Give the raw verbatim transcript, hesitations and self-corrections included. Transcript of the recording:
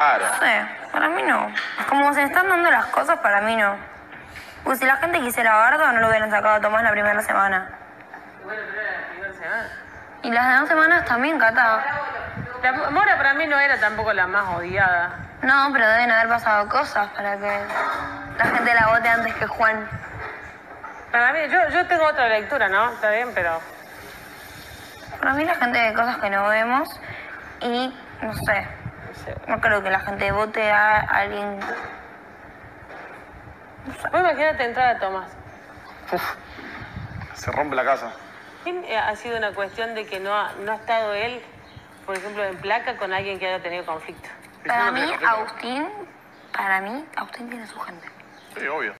Claro. No sé, para mí no. Como se están dando las cosas, para mí no. Pues si la gente quisiera Bardo, no lo hubieran sacado a Tomás la primera semana. Bueno, pero era la primera semana. Y las demás semanas también, Cata. La Mora para mí no era tampoco la más odiada. No, pero deben haber pasado cosas para que la gente la vote antes que Juan. Para mí, yo, yo tengo otra lectura, ¿no? Está bien, pero... Para mí la gente ve cosas que no vemos y, no sé, no creo que la gente vote a alguien... No sé. Vos imagínate entrar a Tomás. Uf, se rompe la casa. ¿Quién ha sido una cuestión de que no ha, no ha estado él, por ejemplo, en placa con alguien que haya tenido conflicto? Para mí, Agustín, para mí, Agustín tiene su gente. Sí, obvio.